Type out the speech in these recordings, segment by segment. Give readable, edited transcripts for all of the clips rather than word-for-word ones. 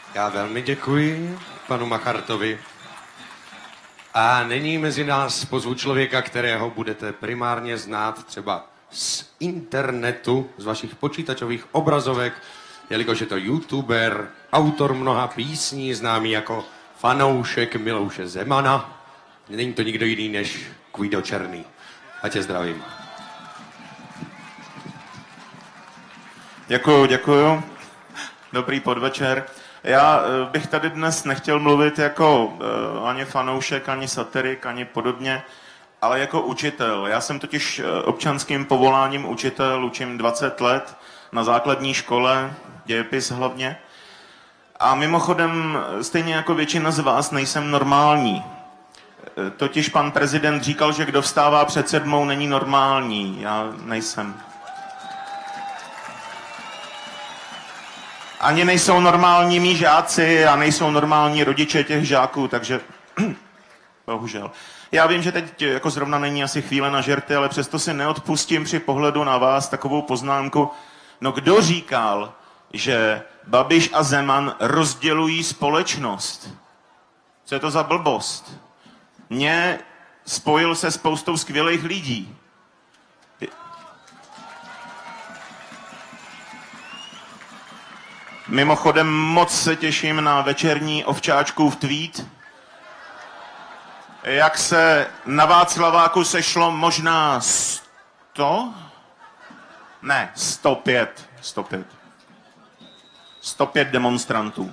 Já velmi děkuji panu Machartovi. A nyní mezi nás pozvu člověka, kterého budete primárně znát třeba z internetu, z vašich počítačových obrazovek, jelikož je to youtuber, autor mnoha písní, známý jako fanoušek Miloše Zemana. Není to nikdo jiný než Guido Černý. A tě zdravím. Děkuju. Dobrý podvečer. Já bych tady dnes nechtěl mluvit jako ani fanoušek, ani satirik, ani podobně, ale jako učitel. Já jsem totiž občanským povoláním učitel, učím 20 let na základní škole, dějepis hlavně. A mimochodem, stejně jako většina z vás, nejsem normální. Totiž pan prezident říkal, že kdo vstává před 7, není normální. Já nejsem. Ani nejsou normální mí žáci a nejsou normální rodiče těch žáků, takže bohužel. Já vím, že teď jako zrovna není asi chvíle na žerty, ale přesto si neodpustím při pohledu na vás takovou poznámku. No kdo říkal, že Babiš a Zeman rozdělují společnost? Co je to za blbost? Mě spojil se spoustou skvělých lidí. Mimochodem moc se těším na večerní Ovčáčkův tweet. Jak se na Václaváku sešlo možná 100? Ne, 105. 105 demonstrantů.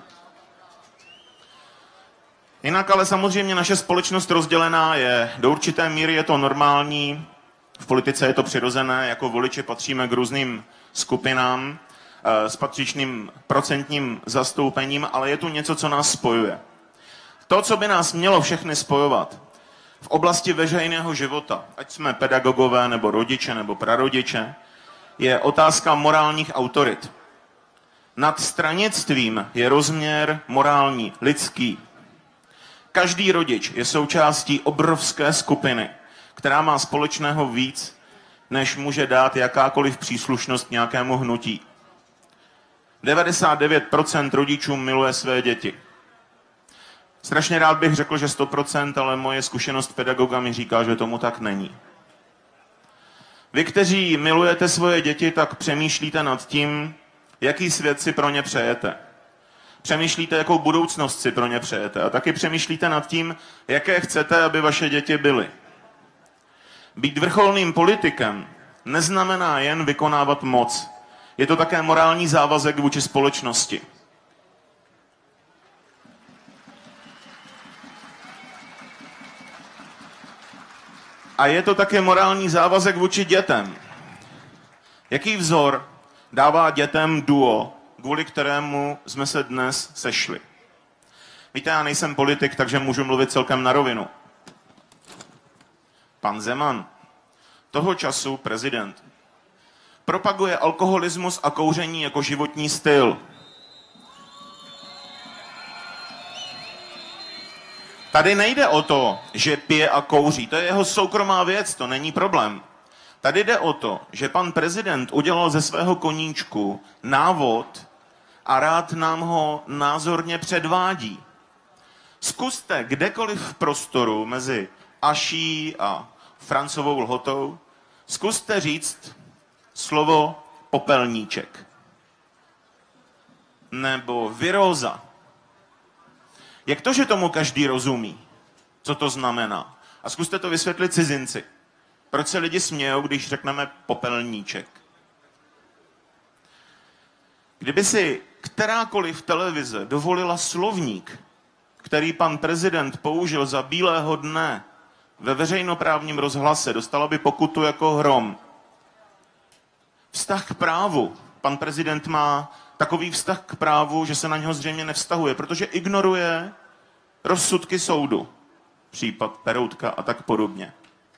Jinak ale samozřejmě naše společnost rozdělená je. Do určité míry je to normální, v politice je to přirozené, jako voliči patříme k různým skupinám s patřičným procentním zastoupením, ale je tu něco, co nás spojuje. To, co by nás mělo všechny spojovat v oblasti veřejného života, ať jsme pedagogové, nebo rodiče, nebo prarodiče, je otázka morálních autorit. Nad stranictvím je rozměr morální, lidský. Každý rodič je součástí obrovské skupiny, která má společného víc, než může dát jakákoliv příslušnost nějakému hnutí. 99% rodičů miluje své děti. Strašně rád bych řekl, že 100%, ale moje zkušenost pedagoga mi říká, že tomu tak není. Vy, kteří milujete svoje děti, tak přemýšlíte nad tím, jaký svět si pro ně přejete. Přemýšlíte, jakou budoucnost si pro ně přejete. A taky přemýšlíte nad tím, jaké chcete, aby vaše děti byly. Být vrcholným politikem neznamená jen vykonávat moc. Je to také morální závazek vůči společnosti. A je to také morální závazek vůči dětem. Jaký vzor dává dětem duo, kvůli kterému jsme se dnes sešli? Víte, já nejsem politik, takže můžu mluvit celkem na rovinu. Pan Zeman, toho času prezident, propaguje alkoholismus a kouření jako životní styl. Tady nejde o to, že pije a kouří. To je jeho soukromá věc, to není problém. Tady jde o to, že pan prezident udělal ze svého koníčku návod a rád nám ho názorně předvádí. Zkuste kdekoliv v prostoru mezi Aší a Francovou Lhotou, zkuste říct slovo popelníček. Nebo viróza. Jak to, že tomu každý rozumí? Co to znamená? A zkuste to vysvětlit cizinci. Proč se lidi smějou, když řekneme popelníček? Kdyby si kterákoliv televize dovolila slovník, který pan prezident použil za bílého dne ve veřejnoprávním rozhlase, dostala by pokutu jako hrom. Vztah k právu. Pan prezident má takový vztah k právu, že se na něho zřejmě nevztahuje, protože ignoruje rozsudky soudu. Případ Peroutka a tak podobně.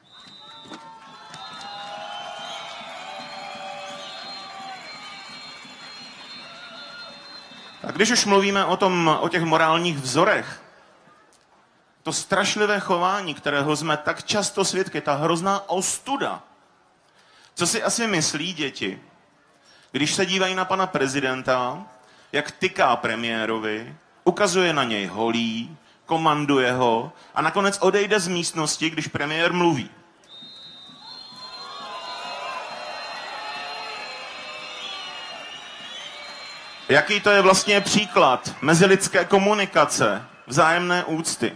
A když už mluvíme o těch morálních vzorech, to strašlivé chování, kterého jsme tak často svědky, ta hrozná ostuda. Co si asi myslí děti, když se dívají na pana prezidenta, jak tyká premiérovi ukazuje na něj holí, komanduje ho a nakonec odejde z místnosti, když premiér mluví. Jaký to je vlastně příklad mezilidské komunikace, vzájemné úcty?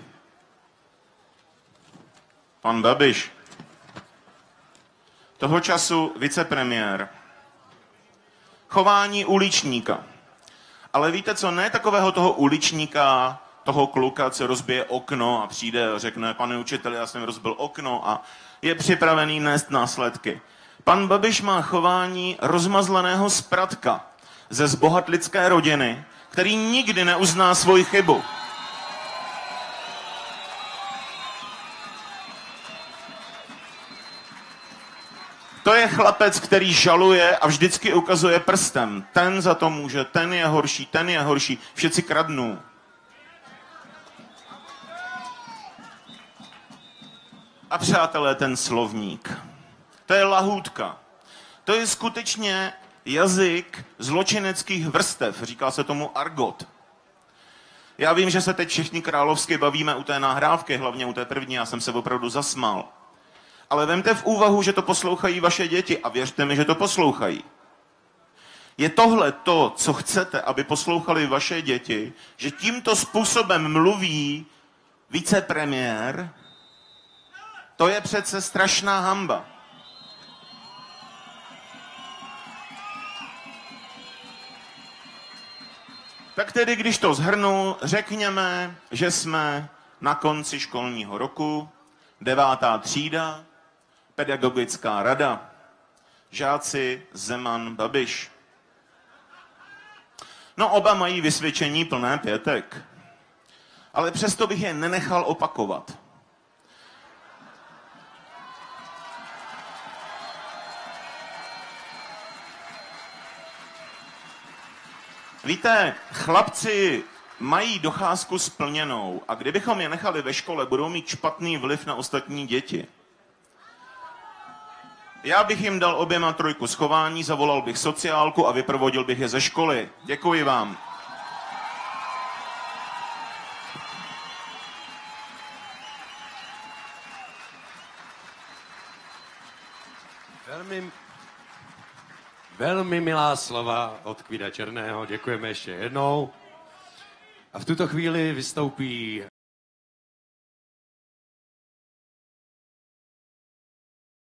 Pan Babiš, toho času vicepremiér, chování uličníka. Ale víte co, ne takového toho uličníka, toho kluka, co rozbije okno a přijde a řekne, pane učiteli, já jsem rozbil okno a je připravený nést následky. Pan Babiš má chování rozmazleného spratka ze zbohatlické rodiny, který nikdy neuzná svoji chybu. To je chlapec, který žaluje a vždycky ukazuje prstem. Ten za to může, ten je horší, všetci kradnou. A přátelé, ten slovník. To je lahůdka. To je skutečně jazyk zločineckých vrstev. Říká se tomu argot. Já vím, že se teď všichni královsky bavíme u té nahrávky, hlavně u té první, já jsem se opravdu zasmál. Ale vemte v úvahu, že to poslouchají vaše děti a věřte mi, že to poslouchají. Je tohle to, co chcete, aby poslouchali vaše děti, že tímto způsobem mluví vicepremiér? To je přece strašná hanba. Tak tedy, když to shrnu, řekněme, že jsme na konci školního roku, 9. třída, pedagogická rada, žáci Zeman Babiš. No, oba mají vysvědčení plné pětek, ale přesto bych je nenechal opakovat. Víte, chlapci mají docházku splněnou a kdybychom je nechali ve škole, budou mít špatný vliv na ostatní děti. Já bych jim dal oběma 3 schování, zavolal bych sociálku a vyprovodil bych je ze školy. Děkuji vám. Velmi milá slova od Kvída Černého, děkujeme ještě jednou. A v tuto chvíli vystoupí